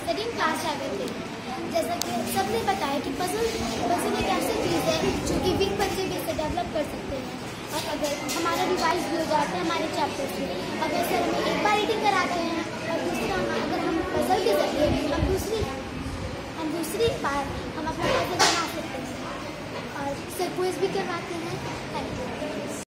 Second class आ गए थे। जैसा कि सबने बताया कि पजल एक ऐसी चीज़ है जो कि वीक बच्चे भी इसे डेवलप कर सकते हैं। और अगर हमारा रिवाइज भी हो जाता है हमारे चैप्टर्स में, अगर सर हमें एक बार रीडिंग कराते हैं और दूसरा अगर हम पजल के जरिए हम दूसरी बार हम अपना पजल बना सकते हैं। और सर क्विज भी करवाते हैं। Thank you.